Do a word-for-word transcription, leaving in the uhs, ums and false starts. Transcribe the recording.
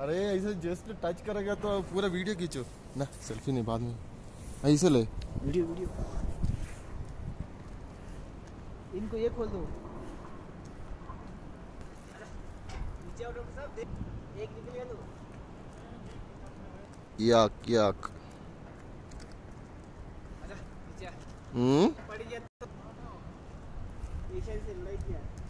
अरे ऐसे just touch करेगा तो पूरा वीडियो खींचो ना, सेल्फी नहीं बाद में, ऐसे ले वीडियो वीडियो। इनको ये खोल दो। नीचे आओ डॉक्टर साहब, एक निकल गया तो। याक याक। आजा नीचे आ। हम्म पड़ गया तो। ये शायद से लड़ाई किया।